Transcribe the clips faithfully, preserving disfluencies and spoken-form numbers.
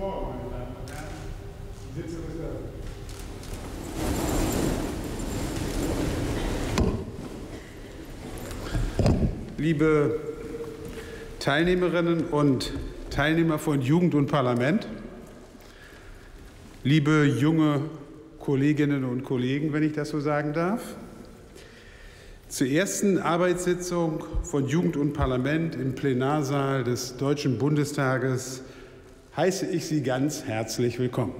Morgen, meine Damen und Herren. Die Sitzung ist eröffnet. Liebe Teilnehmerinnen und Teilnehmer von Jugend und Parlament, liebe junge Kolleginnen und Kollegen, wenn ich das so sagen darf, zur ersten Arbeitssitzung von Jugend und Parlament im Plenarsaal des Deutschen Bundestages heiße ich Sie ganz herzlich willkommen.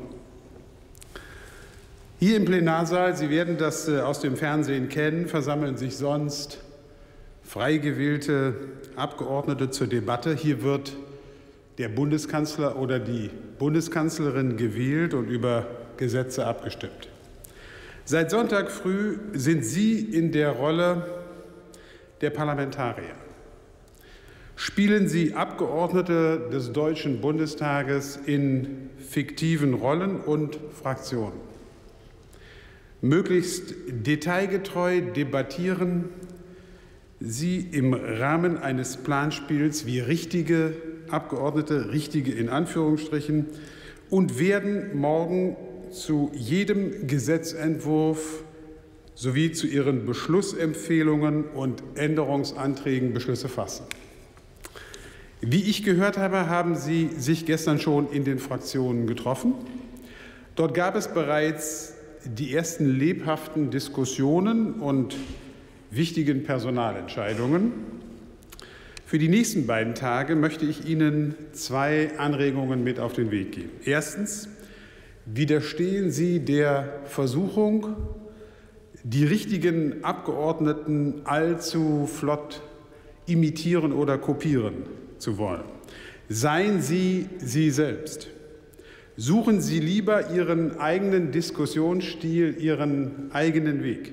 Hier im Plenarsaal, Sie werden das aus dem Fernsehen kennen, versammeln sich sonst frei gewählte Abgeordnete zur Debatte. Hier wird der Bundeskanzler oder die Bundeskanzlerin gewählt und über Gesetze abgestimmt. Seit Sonntag früh sind Sie in der Rolle der Parlamentarier. Spielen Sie Abgeordnete des Deutschen Bundestages in fiktiven Rollen und Fraktionen. Möglichst detailgetreu debattieren Sie im Rahmen eines Planspiels wie richtige Abgeordnete, richtige in Anführungsstrichen, und werden morgen zu jedem Gesetzentwurf sowie zu Ihren Beschlussempfehlungen und Änderungsanträgen Beschlüsse fassen. Wie ich gehört habe, haben Sie sich gestern schon in den Fraktionen getroffen. Dort gab es bereits die ersten lebhaften Diskussionen und wichtigen Personalentscheidungen. Für die nächsten beiden Tage möchte ich Ihnen zwei Anregungen mit auf den Weg geben. Erstens: Widerstehen Sie der Versuchung, die richtigen Abgeordneten allzu flott imitieren oder kopieren zu wollen. Seien Sie Sie selbst. Suchen Sie lieber Ihren eigenen Diskussionsstil, Ihren eigenen Weg.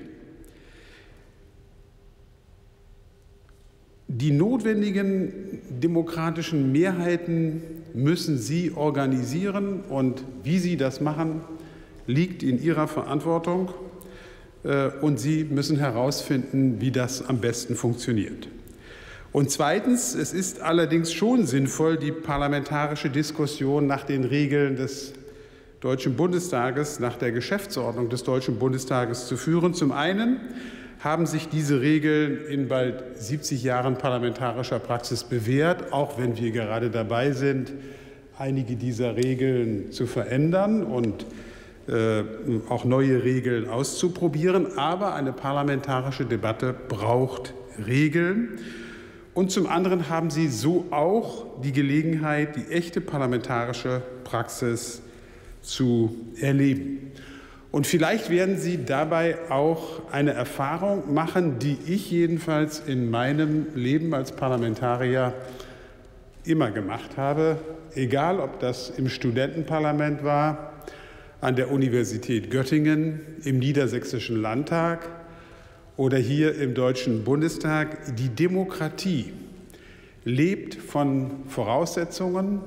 Die notwendigen demokratischen Mehrheiten müssen Sie organisieren, und wie Sie das machen, liegt in Ihrer Verantwortung, und Sie müssen herausfinden, wie das am besten funktioniert. Und zweitens: Es ist allerdings schon sinnvoll, die parlamentarische Diskussion nach den Regeln des Deutschen Bundestages, nach der Geschäftsordnung des Deutschen Bundestages zu führen. Zum einen haben sich diese Regeln in bald siebzig Jahren parlamentarischer Praxis bewährt, auch wenn wir gerade dabei sind, einige dieser Regeln zu verändern und äh, auch neue Regeln auszuprobieren. Aber eine parlamentarische Debatte braucht Regeln. Und zum anderen haben Sie so auch die Gelegenheit, die echte parlamentarische Praxis zu erleben. Und vielleicht werden Sie dabei auch eine Erfahrung machen, die ich jedenfalls in meinem Leben als Parlamentarier immer gemacht habe, egal ob das im Studentenparlament war, an der Universität Göttingen, im Niedersächsischen Landtag oder hier im Deutschen Bundestag. Die Demokratie lebt von Voraussetzungen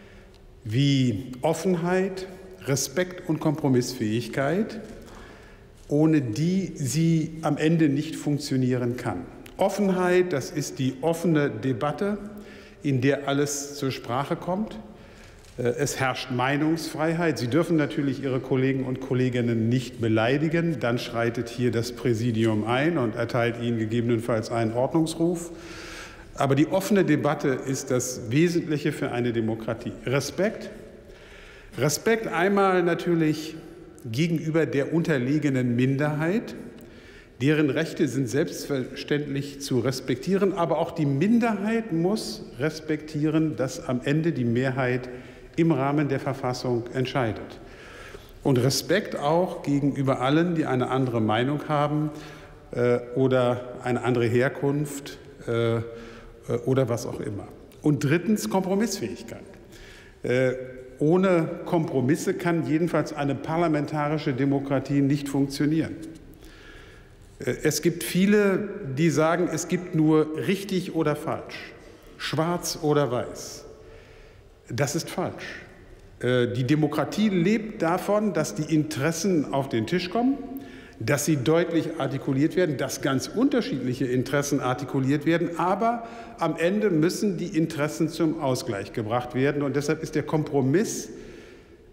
wie Offenheit, Respekt und Kompromissfähigkeit, ohne die sie am Ende nicht funktionieren kann. Offenheit, das ist die offene Debatte, in der alles zur Sprache kommt. Es herrscht Meinungsfreiheit. Sie dürfen natürlich Ihre Kollegen und Kolleginnen nicht beleidigen. Dann schreitet hier das Präsidium ein und erteilt Ihnen gegebenenfalls einen Ordnungsruf. Aber die offene Debatte ist das Wesentliche für eine Demokratie. Respekt. Respekt einmal natürlich gegenüber der unterlegenen Minderheit. Deren Rechte sind selbstverständlich zu respektieren. Aber auch die Minderheit muss respektieren, dass am Ende die Mehrheit im Rahmen der Verfassung entscheidet. Und Respekt auch gegenüber allen, die eine andere Meinung haben äh, oder eine andere Herkunft äh, oder was auch immer. Und drittens Kompromissfähigkeit. Äh, ohne Kompromisse kann jedenfalls eine parlamentarische Demokratie nicht funktionieren. Äh, es gibt viele, die sagen, es gibt nur richtig oder falsch, schwarz oder weiß. Das ist falsch. Die Demokratie lebt davon, dass die Interessen auf den Tisch kommen, dass sie deutlich artikuliert werden, dass ganz unterschiedliche Interessen artikuliert werden, aber am Ende müssen die Interessen zum Ausgleich gebracht werden. Und deshalb ist der Kompromiss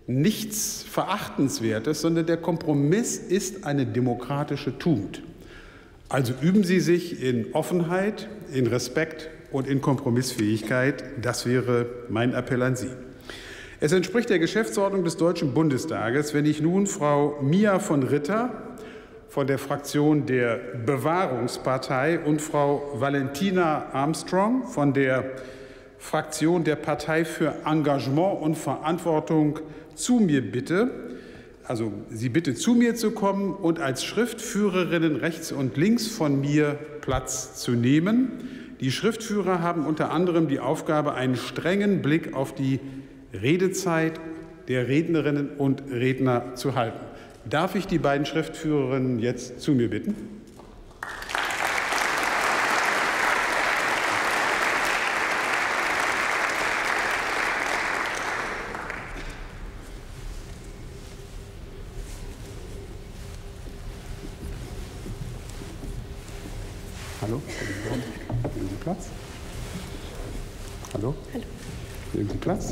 nichts Verachtenswertes, sondern der Kompromiss ist eine demokratische Tugend. Also üben Sie sich in Offenheit, in Respekt und in Kompromissfähigkeit. Das wäre mein Appell an Sie. Es entspricht der Geschäftsordnung des Deutschen Bundestages, wenn ich nun Frau Mia von Ritter von der Fraktion der Bewahrungspartei und Frau Valentina Armstrong von der Fraktion der Partei für Engagement und Verantwortung zu mir bitte, also Sie bitte zu mir zu kommen und als Schriftführerinnen rechts und links von mir Platz zu nehmen. Die Schriftführer haben unter anderem die Aufgabe, einen strengen Blick auf die Redezeit der Rednerinnen und Redner zu halten. Darf ich die beiden Schriftführerinnen jetzt zu mir bitten? Hallo? Nehmen Sie Platz? Hallo? Hallo. Nehmen Sie Platz?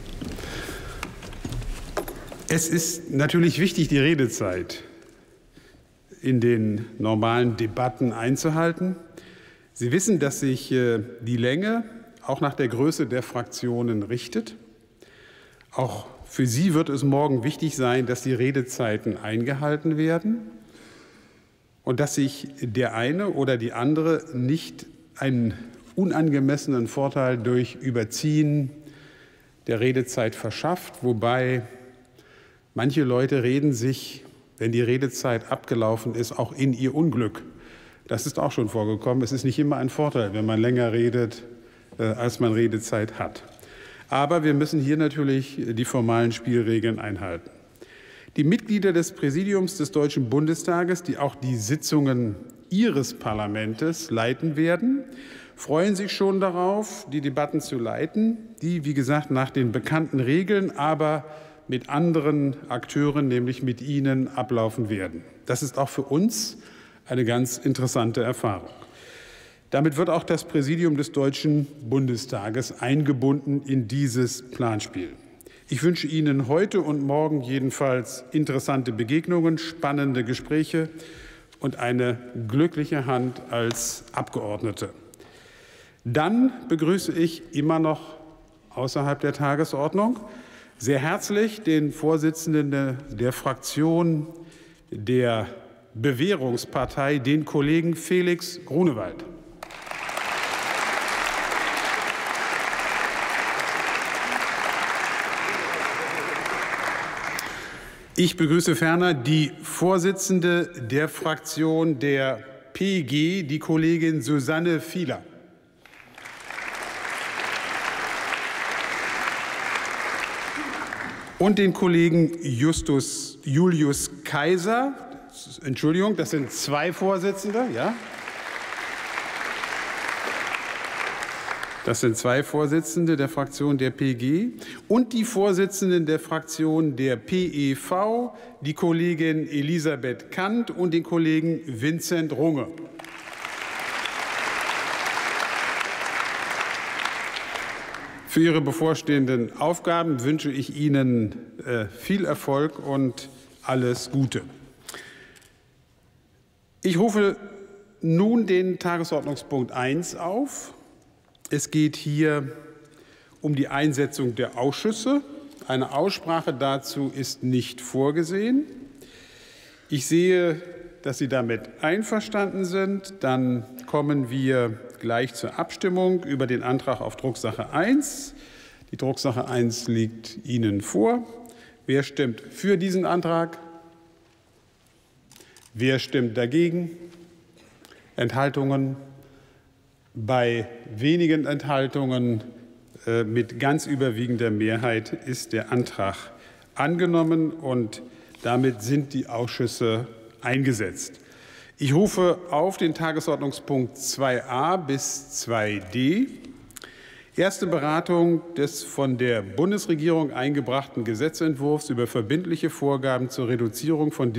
Es ist natürlich wichtig, die Redezeit in den normalen Debatten einzuhalten. Sie wissen, dass sich die Länge auch nach der Größe der Fraktionen richtet. Auch für Sie wird es morgen wichtig sein, dass die Redezeiten eingehalten werden und dass sich der eine oder die andere nicht einen unangemessenen Vorteil durch Überziehen der Redezeit verschafft, wobei manche Leute reden sich, wenn die Redezeit abgelaufen ist, auch in ihr Unglück. Das ist auch schon vorgekommen. Es ist nicht immer ein Vorteil, wenn man länger redet, äh, als man Redezeit hat. Aber wir müssen hier natürlich die formalen Spielregeln einhalten. Die Mitglieder des Präsidiums des Deutschen Bundestages, die auch die Sitzungen Ihres Parlaments leiten werden, freuen sich schon darauf, die Debatten zu leiten, die, wie gesagt, nach den bekannten Regeln, aber mit anderen Akteuren, nämlich mit Ihnen, ablaufen werden. Das ist auch für uns eine ganz interessante Erfahrung. Damit wird auch das Präsidium des Deutschen Bundestages eingebunden in dieses Planspiel. Ich wünsche Ihnen heute und morgen jedenfalls interessante Begegnungen, spannende Gespräche und eine glückliche Hand als Abgeordnete. Dann begrüße ich immer noch außerhalb der Tagesordnung sehr herzlich den Vorsitzenden der Fraktion der Bewährungspartei, den Kollegen Felix Grunewald. Ich begrüße ferner die Vorsitzende der Fraktion der P G, die Kollegin Susanne Fiehler. Und den Kollegen Justus Julius Kaiser. Entschuldigung, das sind zwei Vorsitzende, ja? Das sind zwei Vorsitzende der Fraktion der P G und die Vorsitzenden der Fraktion der P E V, die Kollegin Elisabeth Kant und den Kollegen Vincent Runge. Für Ihre bevorstehenden Aufgaben wünsche ich Ihnen äh, viel Erfolg und alles Gute. Ich rufe nun den Tagesordnungspunkt eins auf. Es geht hier um die Einsetzung der Ausschüsse. Eine Aussprache dazu ist nicht vorgesehen. Ich sehe, dass Sie damit einverstanden sind. Dann kommen wir gleich zur Abstimmung über den Antrag auf Drucksache eins. Die Drucksache eins liegt Ihnen vor. Wer stimmt für diesen Antrag? Wer stimmt dagegen? Enthaltungen? Bei wenigen Enthaltungen äh, mit ganz überwiegender Mehrheit ist der Antrag angenommen und damit sind die Ausschüsse eingesetzt. Ich rufe auf den Tagesordnungspunkt zwei a bis zwei d. Erste Beratung des von der Bundesregierung eingebrachten Gesetzentwurfs über verbindliche Vorgaben zur Reduzierung von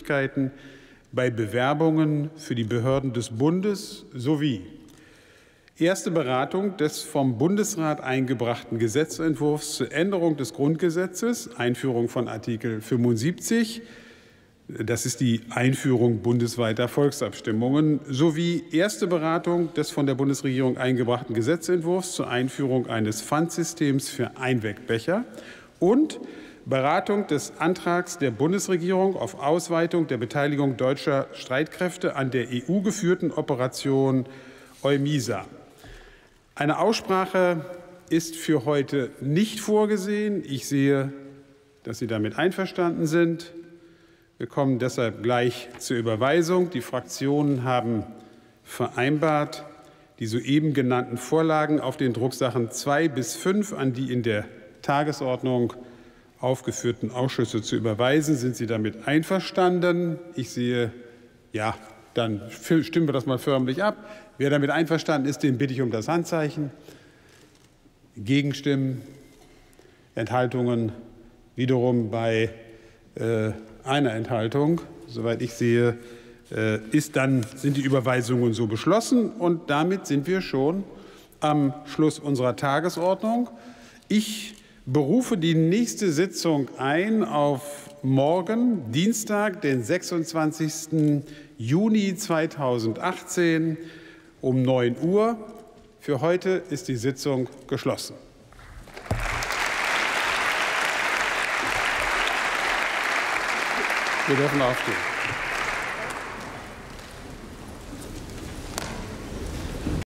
Diskriminierungsmöglichkeiten bei Bewerbungen für die Behörden des Bundes sowie Erste Beratung des vom Bundesrat eingebrachten Gesetzentwurfs zur Änderung des Grundgesetzes, Einführung von Artikel fünfundsiebzig, das ist die Einführung bundesweiter Volksabstimmungen, sowie erste Beratung des von der Bundesregierung eingebrachten Gesetzentwurfs zur Einführung eines Pfandsystems für Einwegbecher und Beratung des Antrags der Bundesregierung auf Ausweitung der Beteiligung deutscher Streitkräfte an der E U-geführten Operation EUMISA. Eine Aussprache ist für heute nicht vorgesehen. Ich sehe, dass Sie damit einverstanden sind. Wir kommen deshalb gleich zur Überweisung. Die Fraktionen haben vereinbart, die soeben genannten Vorlagen auf den Drucksachen zwei bis fünf an die in der Tagesordnung aufgeführten Ausschüsse zu überweisen. Sind Sie damit einverstanden? Ich sehe, ja, dann stimmen wir das mal förmlich ab. Wer damit einverstanden ist, den bitte ich um das Handzeichen. Gegenstimmen, Enthaltungen wiederum bei äh, einer Enthaltung. Soweit ich sehe, äh, ist dann, sind die Überweisungen so beschlossen. Und damit sind wir schon am Schluss unserer Tagesordnung. Ich berufe die nächste Sitzung ein auf morgen, Dienstag, den sechsundzwanzigsten Juni zweitausendachtzehn um neun Uhr. Für heute ist die Sitzung geschlossen. Wir dürfen aufstehen.